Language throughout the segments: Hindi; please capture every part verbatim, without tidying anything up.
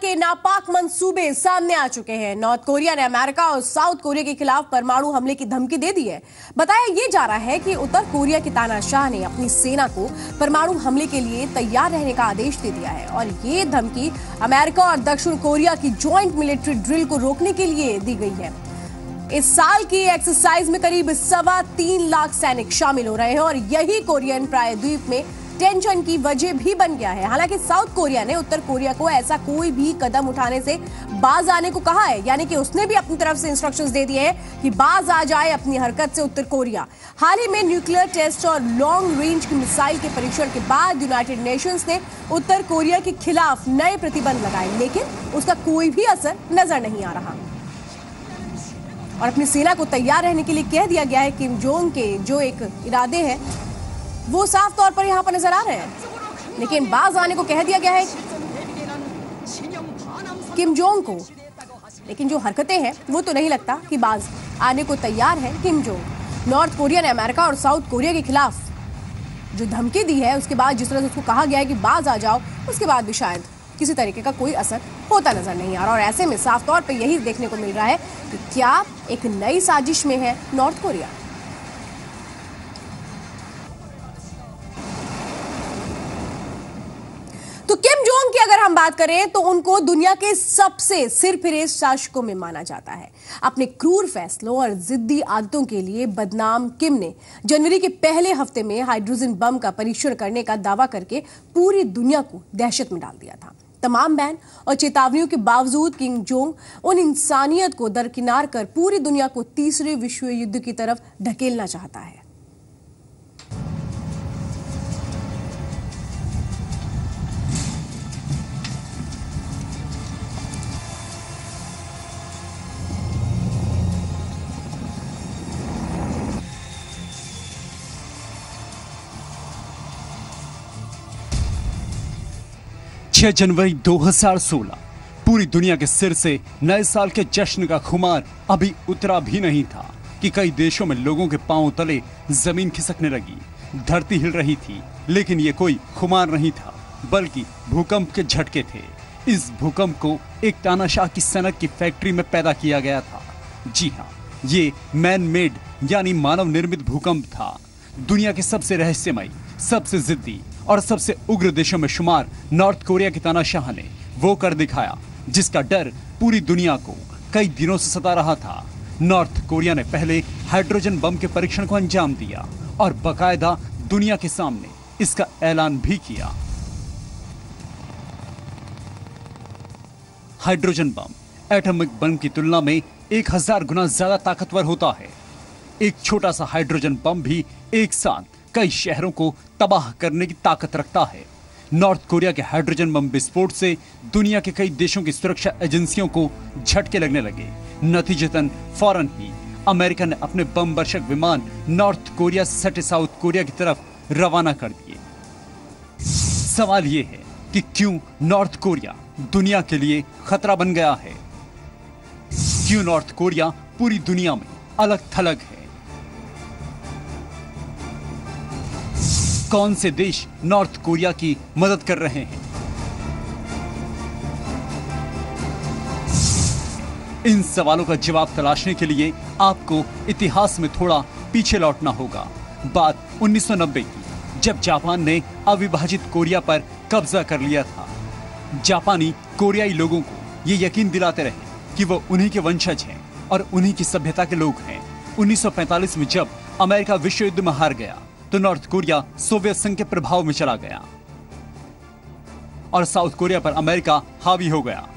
के नापाक मंसूबे सामने आ चुके हैं। नॉर्थ कोरिया ने अमेरिका और साउथ कोरिया के खिलाफ परमाणु हमले की धमकी दे दी है। बताया ये जा रहा है कि उत्तर कोरिया के तानाशाह ने अपनी सेना को परमाणु हमले के लिए तैयार रहने का आदेश दे दिया है और ये धमकी अमेरिका और दक्षिण कोरिया की ज्वाइंट मिलिट्री ड्रिल को रोकने के लिए दी गई है। इस साल की एक्सरसाइज में करीब सवा तीन लाख सैनिक शामिल हो रहे हैं और यही कोरियन प्रायद्वीप में टेंशन की वजह भी बन गया है। हालांकि साउथ कोरिया ने उत्तर कोरिया को ऐसा कोई भी कदम उठाने से बाज आने को कहा है, यानी कि उसने भी अपनी तरफ से इंस्ट्रक्शंस दे दिए हैं कि बाज आ जाए अपनी हरकत से उत्तर कोरिया। हाल ही में न्यूक्लियर टेस्ट और लॉन्ग रेंज की मिसाइल के परीक्षण के बाद यूनाइटेड नेशंस ने उत्तर कोरिया के खिलाफ नए प्रतिबंध लगाए, लेकिन उसका कोई भी असर नजर नहीं आ रहा और अपनी सेना को तैयार रहने के लिए कह दिया गया है। किम जोंग के जो एक इरादे हैं वो साफ तौर पर यहां पर नजर आ रहे हैं, लेकिन बाज आने को कह दिया गया है किम जोंग को, लेकिन जो हरकतें हैं वो तो नहीं लगता कि बाज आने को तैयार है किम जोंग। नॉर्थ कोरिया ने अमेरिका और साउथ कोरिया के खिलाफ जो धमकी दी है, उसके बाद जिस तरह से उसको कहा गया है कि बाज आ जाओ, उसके बाद भी शायद किसी तरीके का कोई असर होता नजर नहीं आ रहा और ऐसे में साफ तौर पर यही देखने को मिल रहा है कि क्या एक नई साजिश में है नॉर्थ कोरिया। तो किम जोंग की अगर हम बात करें तो उनको दुनिया के सबसे सिरफिरे शासकों में माना जाता है। अपने क्रूर फैसलों और जिद्दी आदतों के लिए बदनाम किम ने जनवरी के पहले हफ्ते में हाइड्रोजन बम का परीक्षण करने का दावा करके पूरी दुनिया को दहशत में डाल दिया था। तमाम बैन और चेतावनियों के बावजूद किम जोंग उन इंसानियत को दरकिनार कर पूरी दुनिया को तीसरे विश्व युद्ध की तरफ ढकेलना चाहता है। छह जनवरी दो हज़ार सोलह पूरी दुनिया के सिर से नए साल के जश्न का खुमार अभी उतरा भी नहीं था कि कई देशों में लोगों के पांव तले जमीन खिसकने लगी, धरती हिल रही थी। लेकिन ये कोई खुमार नहीं था, बल्कि भूकंप के झटके थे। इस भूकंप को एक तानाशाह की सनक की फैक्ट्री में पैदा किया गया था। जी हाँ, ये मैन मेड यानी मानव निर्मित भूकंप था। दुनिया के सबसे रहस्यमयी, सबसे जिद्दी और सबसे उग्र देशों में शुमार नॉर्थ कोरिया के तानाशाह ने वो कर दिखाया जिसका डर पूरी दुनिया को कई दिनों से सता रहा था। नॉर्थ कोरिया ने पहले हाइड्रोजन बम के परीक्षण को अंजाम दिया और बाकायदा दुनिया के सामने इसका ऐलान भी किया। हाइड्रोजन बम एटॉमिक बम की तुलना में एक हजार गुना ज्यादा ताकतवर होता है। एक छोटा सा हाइड्रोजन बम भी एक साथ कई शहरों को तबाह करने की ताकत रखता है। नॉर्थ कोरिया के हाइड्रोजन बम विस्फोट से दुनिया के कई देशों की सुरक्षा एजेंसियों को झटके लगने लगे। नतीजतन फौरन ही अमेरिका ने अपने बम वर्षक विमान नॉर्थ कोरिया से सटे साउथ कोरिया की तरफ रवाना कर दिए। सवाल यह है कि क्यों नॉर्थ कोरिया दुनिया के लिए खतरा बन गया है? क्यों नॉर्थ कोरिया पूरी दुनिया में अलग थलग है? कौन से देश नॉर्थ कोरिया की मदद कर रहे हैं? इन सवालों का जवाब तलाशने के लिए आपको इतिहास में थोड़ा पीछे लौटना होगा। बात उन्नीस सौ नब्बे की, जब जापान ने अविभाजित कोरिया पर कब्जा कर लिया था। जापानी कोरियाई लोगों को ये यकीन दिलाते रहे कि वो उन्हीं के वंशज हैं और उन्हीं की सभ्यता के लोग हैं। उन्नीस सौ पैंतालीस में जब अमेरिका विश्व युद्ध में हार गया तो नॉर्थ कोरिया सोवियत संघ के प्रभाव में चला गया और साउथ कोरिया पर अमेरिका हावी हो गया।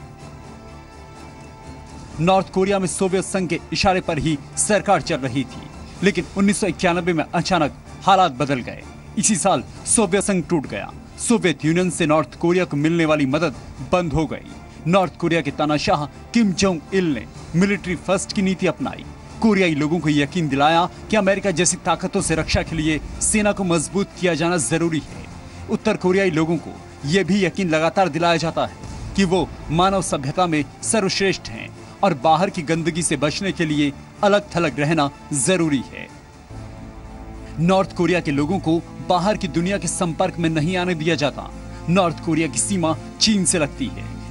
नॉर्थ कोरिया में सोवियत संघ के इशारे पर ही सरकार चल रही थी, लेकिन उन्नीस सौ इक्यानवे में अचानक हालात बदल गए। इसी साल सोवियत संघ टूट गया। सोवियत यूनियन से नॉर्थ कोरिया को मिलने वाली मदद बंद हो गई। नॉर्थ कोरिया के तानाशाह किम जोंग इल ने मिलिट्री फर्स्ट की नीति अपनाई। कोरियाई लोगों को यकीन दिलाया कि अमेरिका जैसी ताकतों से रक्षा के लिए सेना को मजबूत किया जाना जरूरी है। उत्तर कोरियाई लोगों को यह भी यकीन लगातार दिलाया जाता है कि वो मानव सभ्यता में सर्वश्रेष्ठ हैं और बाहर की गंदगी से बचने के लिए अलग थलग रहना जरूरी है। नॉर्थ कोरिया के लोगों को बाहर की दुनिया के संपर्क में नहीं आने दिया जाता। नॉर्थ कोरिया की सीमा चीन से लगती है,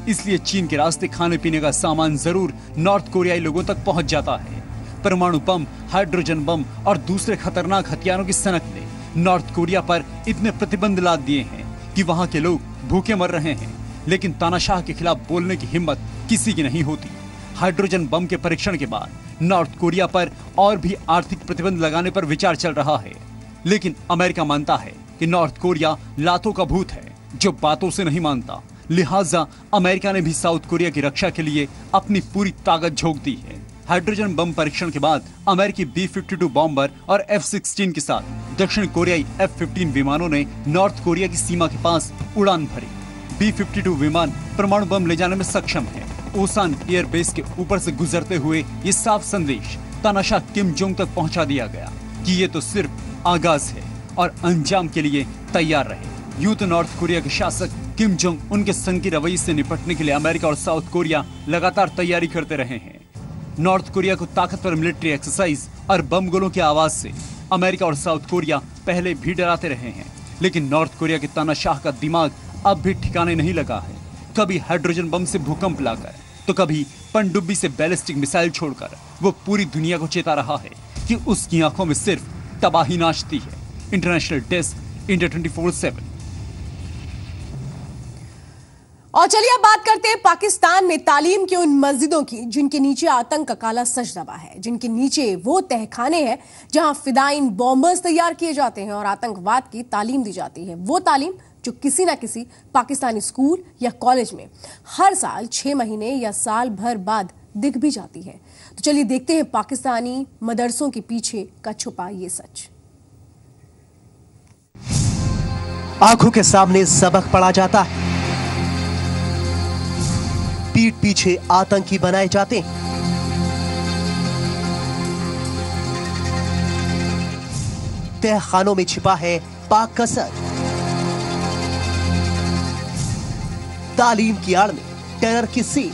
इसलिए चीन के रास्ते खाने पीने का सामान जरूर नॉर्थ कोरियाई लोगों तक पहुंच जाता है। परमाणु बम, हाइड्रोजन बम और दूसरे खतरनाक हथियारों की सनक ने नॉर्थ कोरिया पर इतने प्रतिबंध लाद दिए हैं कि वहां के लोग भूखे मर रहे हैं, लेकिन तानाशाह के खिलाफ बोलने की हिम्मत किसी की नहीं होती। हाइड्रोजन बम के परीक्षण के बाद नॉर्थ कोरिया पर और भी आर्थिक प्रतिबंध लगाने पर विचार चल रहा है, लेकिन अमेरिका मानता है कि नॉर्थ कोरिया लातों का भूत है जो बातों से नहीं मानता। लिहाजा अमेरिका ने भी साउथ कोरिया की रक्षा के लिए अपनी पूरी ताकत झोंक दी है। हाइड्रोजन बम परीक्षण के बाद अमेरिकी बी फिफ्टी टू बॉम्बर और एफ सिक्सटीन के साथ दक्षिण कोरियाई एफ फिफ्टीन विमानों ने नॉर्थ कोरिया की सीमा के पास उड़ान भरी। बी फिफ्टी टू विमान परमाणु बम ले जाने में सक्षम है। ओसान एयर बेस के ऊपर से गुजरते हुए ये साफ संदेश तानाशाह किम जोंग तक पहुंचा दिया गया कि ये तो सिर्फ आगाज है और अंजाम के लिए तैयार रहे। यूं तो नॉर्थ कोरिया के शासक किम जोंग उनके संगी रवैये से निपटने के लिए अमेरिका और साउथ कोरिया लगातार तैयारी करते रहे हैं। नॉर्थ कोरिया को ताकतवर मिलिट्री एक्सरसाइज और बम गोलों की आवाज से अमेरिका और साउथ कोरिया पहले भी डराते रहे हैं, लेकिन नॉर्थ कोरिया के तानाशाह का दिमाग अब भी ठिकाने नहीं लगा है। कभी हाइड्रोजन बम से भूकंप लाकर तो कभी पनडुब्बी से बैलिस्टिक मिसाइल छोड़कर वो पूरी दुनिया को चेता रहा है कि उसकी आंखों में सिर्फ तबाही नाचती है। International desk, India twenty four seven. और चलिए अब बात करते हैं पाकिस्तान में तालीम की उन मस्जिदों की जिनके नीचे आतंक का काला सच दबा है, जिनके नीचे वो तहखाने हैं जहां फिदाइन बॉम्बर्स तैयार किए जाते हैं और आतंकवाद की तालीम दी जाती है। वो तालीम जो किसी ना किसी पाकिस्तानी स्कूल या कॉलेज में हर साल छह महीने या साल भर बाद दिख भी जाती है। तो चलिए देखते हैं पाकिस्तानी मदरसों के पीछे का छुपा ये सच। आंखों के सामने सबक पढ़ा जाता है, पीठ पीछे आतंकी बनाए जाते हैं। तहखानों में छिपा है पाक का सच। तालीम की आड़ में टेरर की सीख।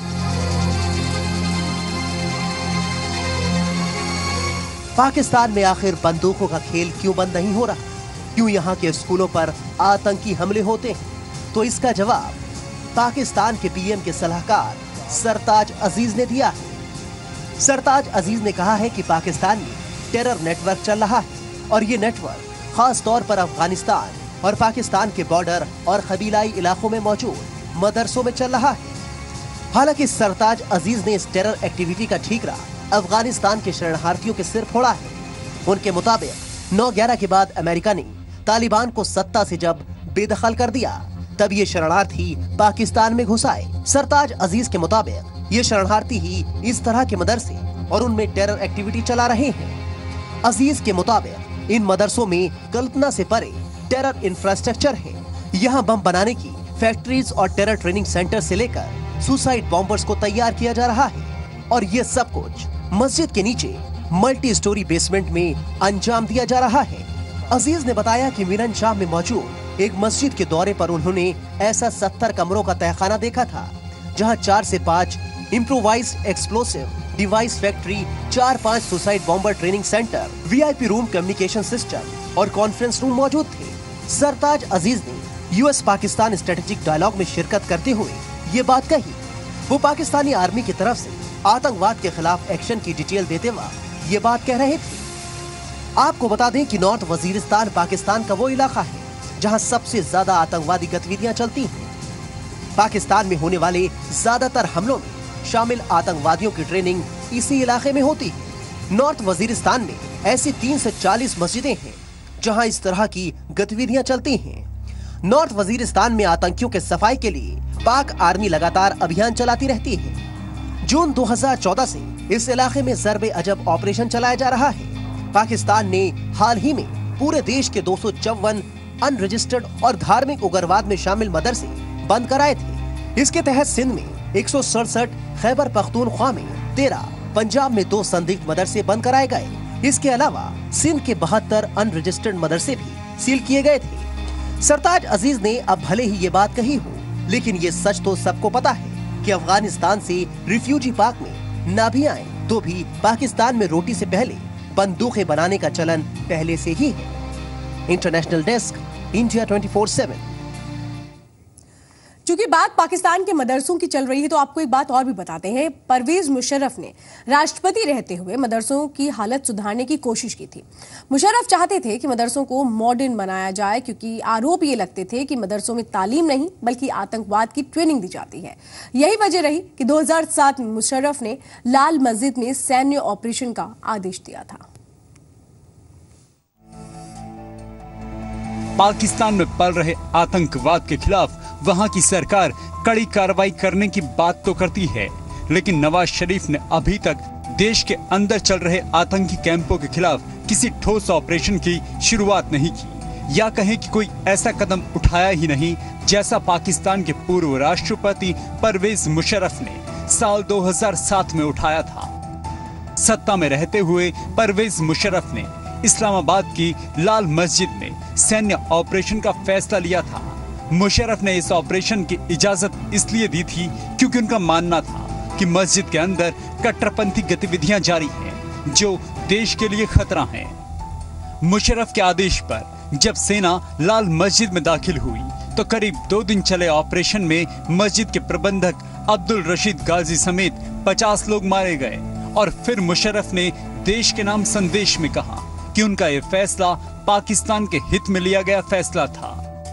पाकिस्तान में आखिर बंदूकों का खेल क्यों बंद नहीं हो रहा? क्यों यहां के स्कूलों पर आतंकी हमले होते हैं? तो इसका जवाब पाकिस्तान के पीएम के सलाहकार सरताज अजीज ने दिया है। सरताज अजीज ने कहा है कि पाकिस्तान में टेरर नेटवर्क चल रहा है और ये नेटवर्क खास तौर पर अफगानिस्तान और पाकिस्तान के बॉर्डर और कबीलाई इलाकों में मौजूद मदरसों में चल रहा है। हालांकि सरताज अजीज ने इस टेरर एक्टिविटी का ठीकरा अफगानिस्तान के शरणार्थियों के सिर फोड़ा है। उनके मुताबिक नौ ग्यारह के बाद अमेरिका ने तालिबान को सत्ता से जब बेदखल कर दिया तब ये शरणार्थी पाकिस्तान में घुस आए। सरताज अजीज के मुताबिक ये शरणार्थी ही इस तरह के मदरसे और उनमें टेरर एक्टिविटी चला रहे हैं। अजीज के मुताबिक इन मदरसों में कल्पना से परे टेरर इंफ्रास्ट्रक्चर है। यहाँ बम बनाने की फैक्ट्रीज और टेरर ट्रेनिंग सेंटर से लेकर सुसाइड बॉम्बर्स को तैयार किया जा रहा है और ये सब कुछ मस्जिद के नीचे मल्टी स्टोरी बेसमेंट में अंजाम दिया जा रहा है। अजीज ने बताया कि मीरन शाह में मौजूद एक मस्जिद के दौरे पर उन्होंने ऐसा सत्तर कमरों का तहखाना देखा था जहां चार से पाँच इम्प्रोवाइज्ड एक्सप्लोसिव डिवाइस फैक्ट्री, चार पाँच suicide bomber training centre, VIP room, communication system और कॉन्फ्रेंस रूम मौजूद थे। सरताज अजीज ने यूएस पाकिस्तान स्ट्रेटेजिक डायलॉग में शिरकत करते हुए ये बात कही। वो पाकिस्तानी आर्मी की तरफ से आतंकवाद के खिलाफ एक्शन की डिटेल देते वक्त ये बात कह रहे थे। आपको बता दें कि नॉर्थ वजीरिस्तान पाकिस्तान का वो इलाका है जहां सबसे ज्यादा आतंकवादी गतिविधियां चलती हैं। पाकिस्तान में होने वाले ज्यादातर हमलों में शामिल आतंकवादियों की ट्रेनिंग इसी इलाके में होती है। नॉर्थ वजीरिस्तान में ऐसी तीन से चालीस मस्जिदें हैं जहां इस तरह की गतिविधियां चलती हैं। नॉर्थ वजीरिस्तान में आतंकियों के सफाई के लिए पाक आर्मी लगातार अभियान चलाती रहती है। जून दो हज़ार चौदह से इस इलाके में ज़र्ब अजब ऑपरेशन चलाया जा रहा है। पाकिस्तान ने हाल ही में पूरे देश के दो सौ चौवन अनरजिस्टर्ड और धार्मिक उग्रवाद में शामिल मदरसे बंद कराए थे। इसके तहत सिंध में एक सौ सड़सठ, खैबर पख्तूनख्वा में तेरह, पंजाब में दो संदिग्ध मदरसे बंद कराए गए। इसके अलावा सिंध के बहत्तर अनरजिस्टर्ड मदरसे भी सील किए गए थे। सरताज अजीज ने अब भले ही ये बात कही हो, लेकिन ये सच तो सबको पता है कि अफगानिस्तान से रिफ्यूजी पाक में ना भी आए तो भी पाकिस्तान में रोटी से पहले बंदूकें बनाने का चलन पहले से ही है। International desk, India twenty four seven. चूंकि बात पाकिस्तान के मदरसों की चल रही है तो आपको एक बात और भी बताते हैं। परवेज मुशर्रफ ने राष्ट्रपति रहते हुए मदरसों की हालत सुधारने की कोशिश की थी। मुशर्रफ चाहते थे कि मदरसों को मॉडर्न बनाया जाए, क्योंकि आरोप ये लगते थे कि मदरसों में तालीम नहीं बल्कि आतंकवाद की ट्रेनिंग दी जाती है। यही वजह रही कि दो हजार सात में मुशर्रफ ने लाल मस्जिद में सैन्य ऑपरेशन का आदेश दिया था। पाकिस्तान में पल रहे आतंकवाद के खिलाफ वहां की सरकार कड़ी कार्रवाई करने की बात तो करती है, लेकिन नवाज शरीफ ने अभी तक देश के अंदर चल रहे आतंकी कैंपों के खिलाफ किसी ठोस ऑपरेशन की शुरुआत नहीं की, या कहें कि कोई ऐसा कदम उठाया ही नहीं जैसा पाकिस्तान के पूर्व राष्ट्रपति परवेज मुशर्रफ ने साल दो हजार सात में उठाया था। सत्ता में रहते हुए परवेज मुशर्रफ ने इस्लामाबाद की लाल मस्जिद में सैन्य ऑपरेशन का फैसला लिया था। मुशर्रफ ने इस ऑपरेशन की इजाजत इसलिए दी थी क्योंकि उनका मानना था कि मस्जिद के अंदर कट्टरपंथी गतिविधियां जारी हैं जो देश के लिए खतरा हैं। मुशर्रफ के आदेश पर जब सेना लाल मस्जिद में दाखिल हुई तो करीब दो दिन चले ऑपरेशन में मस्जिद के प्रबंधक अब्दुल रशीद गाजी समेत पचास लोग मारे गए। और फिर मुशर्रफ ने देश के नाम संदेश में कहा कि उनका यह फैसला पाकिस्तान के हित में लिया गया फैसला था।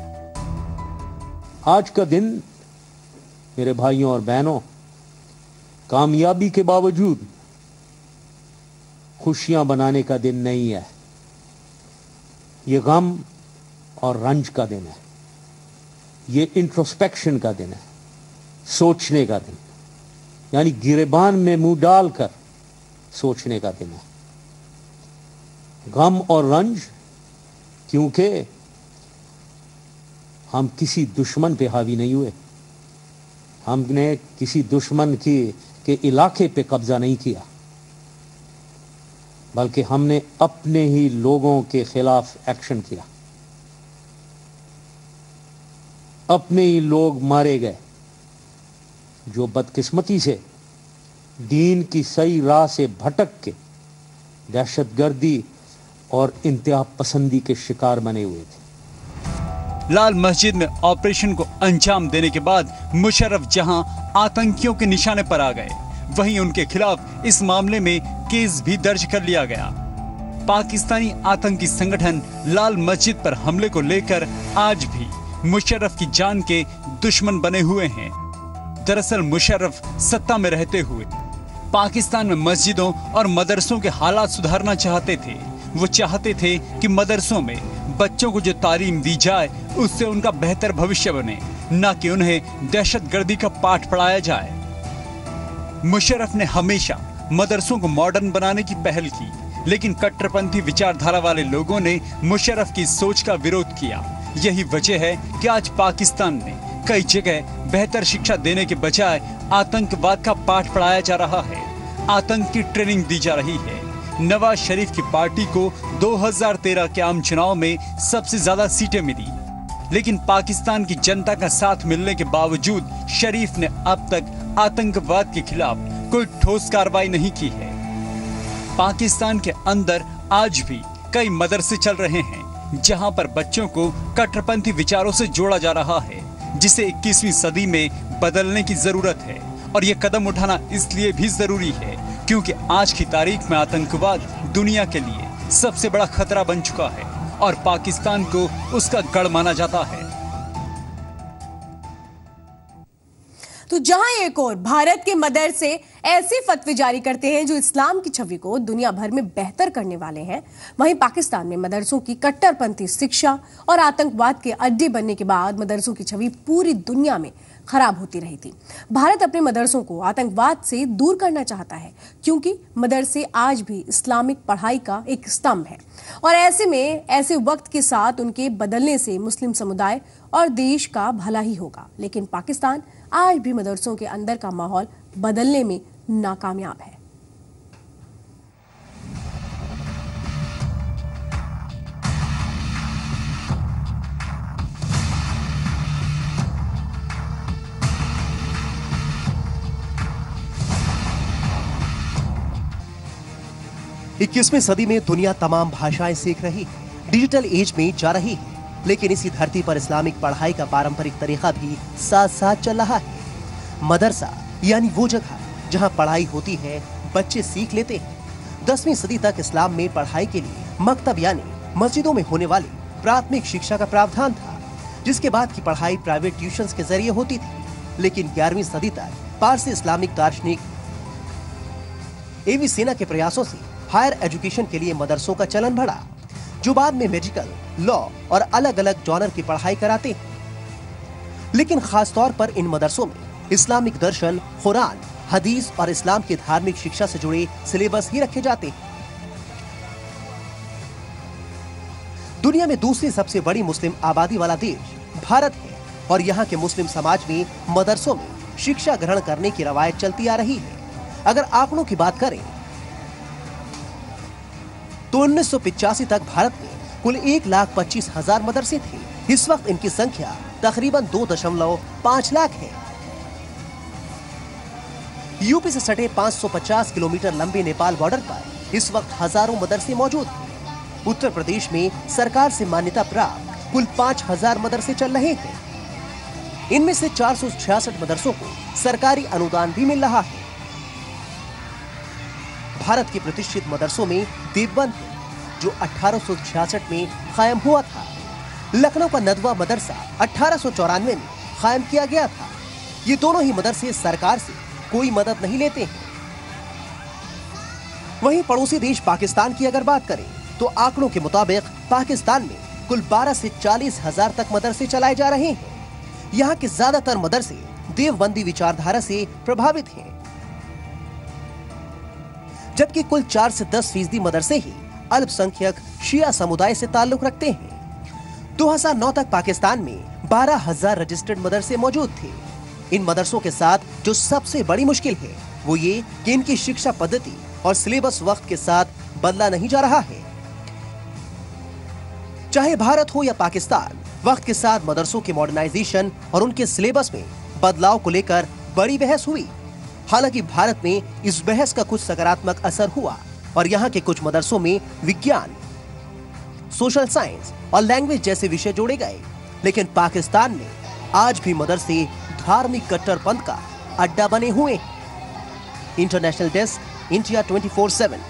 आज का दिन मेरे भाइयों और बहनों, कामयाबी के बावजूद खुशियां बनाने का दिन नहीं है। ये गम और रंज का दिन है। ये इंट्रोस्पेक्शन का दिन है, सोचने का दिन, यानी गिरेबान में मुंह डालकर सोचने का दिन है। गम और रंज क्योंकि हम किसी दुश्मन पे हावी नहीं हुए, हमने किसी दुश्मन की के इलाके पे कब्जा नहीं किया, बल्कि हमने अपने ही लोगों के खिलाफ एक्शन किया। अपने ही लोग मारे गए जो बदकिस्मती से दीन की सही राह से भटक के दहशतगर्दी और इंतहा पसंदी के शिकार बने हुए थे। लाल मस्जिद में ऑपरेशन को अंजाम देने के बाद मुशर्रफ जहां आतंकियों के निशाने पर आ गए, वहीं उनके खिलाफ इस मामले में केस भी दर्ज कर लिया गया। पाकिस्तानी आतंकी संगठन लाल मस्जिद पर हमले को लेकर आज भी मुशर्रफ की जान के दुश्मन बने हुए हैं। दरअसल मुशर्रफ सत्ता में रहते हुए पाकिस्तान में मस्जिदों और मदरसों के हालात सुधारना चाहते थे। वो चाहते थे कि मदरसों में बच्चों को जो तालीम दी जाए उससे उनका बेहतर भविष्य बने, न कि उन्हें दहशतगर्दी का पाठ पढ़ाया जाए। मुशर्रफ ने हमेशा मदरसों को मॉडर्न बनाने की पहल की, लेकिन कट्टरपंथी विचारधारा वाले लोगों ने मुशर्रफ की सोच का विरोध किया। यही वजह है कि आज पाकिस्तान में कई जगह बेहतर शिक्षा देने के बजाय आतंकवाद का पाठ पढ़ाया जा रहा है, आतंक की ट्रेनिंग दी जा रही है। नवाज शरीफ की पार्टी को दो हजार तेरह के आम चुनाव में सबसे ज्यादा सीटें मिली, लेकिन पाकिस्तान की जनता का साथ मिलने के बावजूद शरीफ ने अब तक आतंकवाद के खिलाफ कोई ठोस कार्रवाई नहीं की है। पाकिस्तान के अंदर आज भी कई मदरसे चल रहे हैं जहां पर बच्चों को कट्टरपंथी विचारों से जोड़ा जा रहा है, जिसे इक्कीसवीं सदी में बदलने की जरूरत है। और ये कदम उठाना इसलिए भी जरूरी है क्योंकि आज की तारीख में आतंकवाद दुनिया के लिए सबसे बड़ा खतरा बन चुका है और पाकिस्तान को उसका गढ़ माना जाता है। तो जहां एक और भारत के मदरसे ऐसे फतवे जारी करते हैं जो इस्लाम की छवि को दुनिया भर में बेहतर करने वाले हैं, वहीं पाकिस्तान में मदरसों की कट्टरपंथी शिक्षा और आतंकवाद के अड्डे बनने के बाद मदरसों की छवि पूरी दुनिया में खराब होती रही थी। भारत अपने मदरसों को आतंकवाद से दूर करना चाहता है क्योंकि मदरसे आज भी इस्लामिक पढ़ाई का एक स्तंभ है और ऐसे में ऐसे वक्त के साथ उनके बदलने से मुस्लिम समुदाय और देश का भला ही होगा। लेकिन पाकिस्तान आज भी मदरसों के अंदर का माहौल बदलने में नाकामयाब है। इक्कीसवीं सदी में दुनिया तमाम भाषाएं सीख रही, डिजिटल एज में जा रही है। लेकिन इसी धरती पर इस्लामिक पढ़ाई का पारंपरिक तरीका भी साथ साथ चल रहा है। मदरसा यानी वो जगह जहां पढ़ाई होती है, बच्चे सीख लेते हैं। दसवीं सदी तक इस्लाम में पढ़ाई के लिए मकतब यानी मस्जिदों में होने वाली प्राथमिक शिक्षा का प्रावधान था, जिसके बाद की पढ़ाई प्राइवेट ट्यूशंस के जरिए होती थी। लेकिन ग्यारहवीं सदी तक पारसी इस्लामिक दार्शनिक एवी सेना के प्रयासों से हायर एजुकेशन के लिए मदरसों का चलन बढ़ा, जो बाद में मेडिकल, लॉ और अलग अलग जॉनर की पढ़ाई कराते हैं। लेकिन खास तौर पर इन मदरसों में इस्लामिक दर्शन, कुरान, हदीस और इस्लाम की धार्मिक शिक्षा से जुड़े सिलेबस ही रखे जाते हैं। दुनिया में दूसरी सबसे बड़ी मुस्लिम आबादी वाला देश भारत है और यहाँ के मुस्लिम समाज में मदरसों में शिक्षा ग्रहण करने की रवायत चलती आ रही है। अगर आंकड़ों की बात करें तो उन्नीस सौ पिचासी तक भारत में कुल एक लाख पच्चीस हजार मदरसे थे। इस वक्त इनकी संख्या तकरीबन दो दशमलव पाँच लाख है। यूपी से सटे पाँच सौ पचास किलोमीटर लंबे नेपाल बॉर्डर पर इस वक्त हजारों मदरसे मौजूद हैं। उत्तर प्रदेश में सरकार से मान्यता प्राप्त कुल पाँच हजार मदरसे चल रहे हैं। इनमें से चार सौ छियासठ मदरसों को सरकारी अनुदान भी मिल रहा है। भारत के प्रतिष्ठित मदरसों में देवबंद है, जो अठारह सौ छियासठ में कायम हुआ था। लखनऊ का नदवा मदरसा अठारह सौ चौरानवे में कायम किया गया था। ये दोनों ही मदरसे सरकार से कोई मदद नहीं लेते हैं। वहीं पड़ोसी देश पाकिस्तान की अगर बात करें तो आंकड़ों के मुताबिक पाकिस्तान में कुल बारह से चालीस हजार तक मदरसे चलाए जा रहे हैं। यहाँ के ज्यादातर मदरसे देवबंदी विचारधारा से प्रभावित हैं, जबकि कुल चार से दस फीसदी मदरसे ही अल्पसंख्यक शिया समुदाय से ताल्लुक रखते हैं। दो हज़ार नौ तक पाकिस्तान में बारह हजार रजिस्टर्ड मदरसे मौजूद थे। इन मदरसों के साथ जो सबसे बड़ी मुश्किल है वो ये कि इनकी शिक्षा पद्धति और सिलेबस वक्त के साथ बदला नहीं जा रहा है। चाहे भारत हो या पाकिस्तान, वक्त के साथ मदरसों के मॉडर्नाइजेशन और उनके सिलेबस में बदलाव को लेकर बड़ी बहस हुई। हालांकि भारत में इस बहस का कुछ सकारात्मक असर हुआ और यहाँ के कुछ मदरसों में विज्ञान, सोशल साइंस और लैंग्वेज जैसे विषय जोड़े गए। लेकिन पाकिस्तान में आज भी मदरसे धार्मिक कट्टरपंथ का अड्डा बने हुए हैं। International desk, India twenty four seven.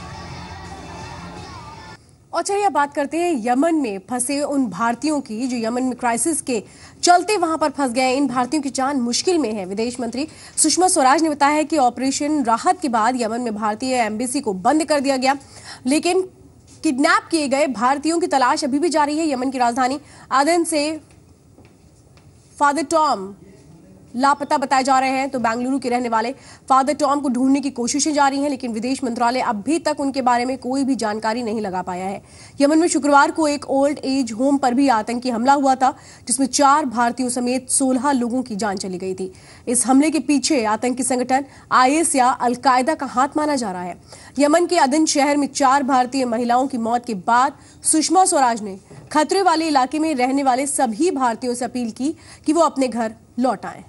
और चलिए अब बात करते हैं यमन में फंसे उन भारतीयों की जो यमन में क्राइसिस के चलते वहां पर फंस गए। इन भारतीयों की जान मुश्किल में है। विदेश मंत्री सुषमा स्वराज ने बताया है कि ऑपरेशन राहत के बाद यमन में भारतीय एम्बेसी को बंद कर दिया गया, लेकिन किडनैप किए गए भारतीयों की तलाश अभी भी जारी है। यमन की राजधानी आदन से फादर टॉम लापता बताए जा रहे हैं, तो बेंगलुरु के रहने वाले फादर टॉम को ढूंढने की कोशिशें जारी हैं, लेकिन विदेश मंत्रालय अभी तक उनके बारे में कोई भी जानकारी नहीं लगा पाया है। यमन में शुक्रवार को एक ओल्ड एज होम पर भी आतंकी हमला हुआ था, जिसमें चार भारतीयों समेत सोलह लोगों की जान चली गई थी। इस हमले के पीछे आतंकी संगठन आईएस या अलकायदा का हाथ माना जा रहा है। यमन के अदन शहर में चार भारतीय महिलाओं की मौत के बाद सुषमा स्वराज ने खतरे वाले इलाके में रहने वाले सभी भारतीयों से अपील की कि वो अपने घर लौट आएं।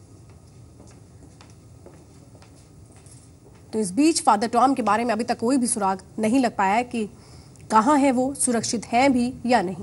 तो इस बीच फादर टॉम के बारे में अभी तक कोई भी सुराग नहीं लग पाया है कि कहां है वो, सुरक्षित हैं भी या नहीं।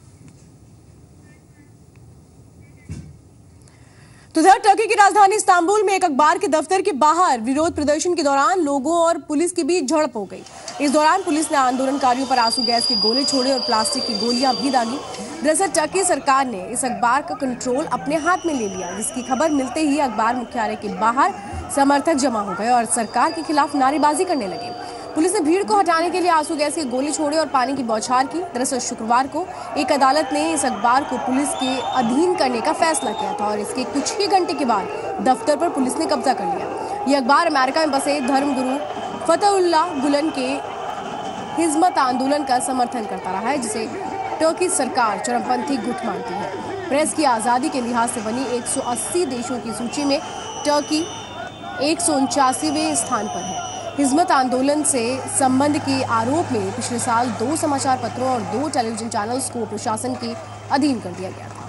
तो इधर टर्की की राजधानी इस्तांबुल में एक अखबार के दफ्तर के बाहर विरोध प्रदर्शन के दौरान लोगों और पुलिस के बीच झड़प हो गई। इस दौरान पुलिस ने आंदोलनकारियों पर आंसू गैस के गोले छोड़े और प्लास्टिक की गोलियां भी दागी। दरअसल टर्की सरकार ने इस अखबार का कंट्रोल अपने हाथ में ले लिया, जिसकी खबर मिलते ही अखबार मुख्यालय के बाहर समर्थक जमा हो गए और सरकार के खिलाफ नारेबाजी करने लगे। पुलिस ने भीड़ को हटाने के लिए आंसू गैस के गोले छोड़े और पानी की बौछार की। दरअसल शुक्रवार को एक अदालत ने इस अखबार को पुलिस के अधीन करने का फैसला किया था और इसके कुछ ही घंटे के बाद दफ्तर पर पुलिस ने कब्जा कर लिया। यह अखबार अमेरिका में बसे धर्मगुरु फतहुल्लाह गुलन के हिजमत आंदोलन का समर्थन करता रहा है, जिसे टर्की सरकार चरमपंथी गुट मानती है। प्रेस की आज़ादी के लिहाज से बनी एक सौ अस्सी देशों की सूची में टर्की एक सौ उनचासीवें स्थान पर है। हिजमत आंदोलन से संबंध के आरोप में पिछले साल दो समाचार पत्रों और दो टेलीविजन चैनल्स को प्रशासन के अधीन कर दिया गया था।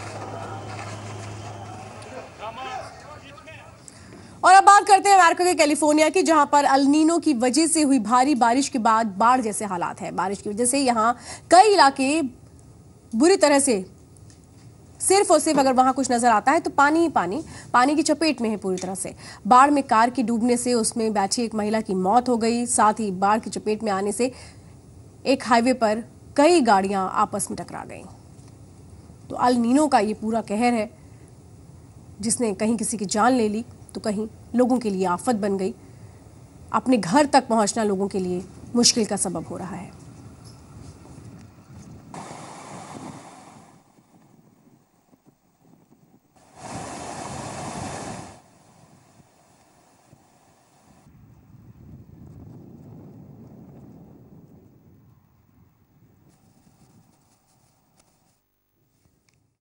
और अब बात करते हैं अमेरिका के कैलिफोर्निया की, जहां पर अल नीनो की वजह से हुई भारी बारिश के बाद बाढ़ जैसे हालात हैं। बारिश की वजह से यहां कई इलाके बुरी तरह से, सिर्फ और सिर्फ अगर वहां कुछ नजर आता है तो पानी ही पानी पानी की चपेट में है पूरी तरह से। बाढ़ में कार की डूबने से उसमें बैठी एक महिला की मौत हो गई। साथ ही बाढ़ की चपेट में आने से एक हाईवे पर कई गाड़ियां आपस में टकरा गईं। तो अल नीनो का ये पूरा कहर है जिसने कहीं किसी की जान ले ली तो कहीं लोगों के लिए आफत बन गई। अपने घर तक पहुंचना लोगों के लिए मुश्किल का सबब हो रहा है।